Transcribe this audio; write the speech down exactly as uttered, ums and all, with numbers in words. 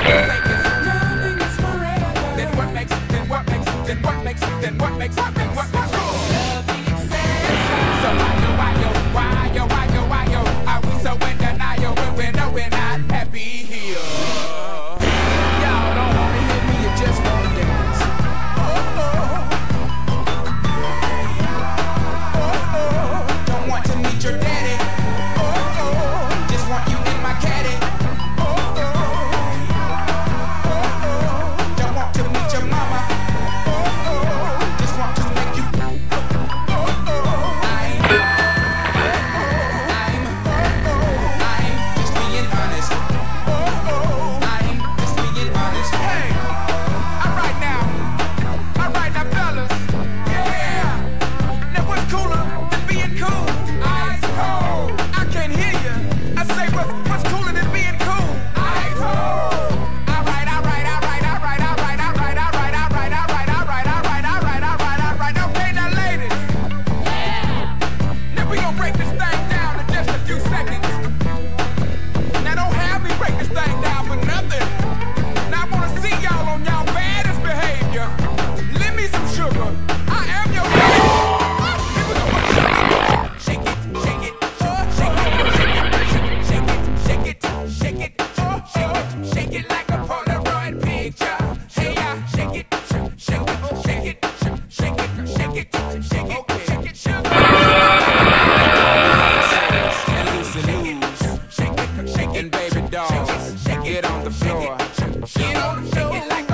Then what makes, then what makes, then what makes, then what makes, then what makes So why yo, why yo, why yo, why yo, why yo, are we so in denial when we know we're not happy here? Y'all don't wanna hear me, you just wanna dance. Oh, oh, oh, oh, don't want to meet your daddy. Oh, oh, just want you in my caddy. Oh, oh, oh, oh, don't want to meet your mama. Oh, oh, just want to make you. Oh, oh, I'm, I'm, I'm just being honest. Oh, oh, I'm just being honest. Hey, all right now, all right now, fellas. Yeah, now what's cooler than being cool? Ice cold. I can't hear you. I say what's what's cooler than being cool? Ice cold. All right, all right, all right, all right, all right, all right, all right, all right, all right, all right, all right, all right, all right, all right. Okay, now, ladies. Now we gonna break this thing down in just a few seconds. Now don't have me break this thing down for nothing. Now I wanna see y'all on y'all baddest behavior. Lend me some sugar. I am your baby. Here we go. Shake it, shake it, oh, shake it, shake it, shake it, shake it, oh, shake it, shake it like a Polaroid picture. Hey, yeah, shake it, shake it, shake it, shake it, shake it, shake it, shake it, sugar. Shake it, shake it, baby doll. Get on the floor. Get on the floor.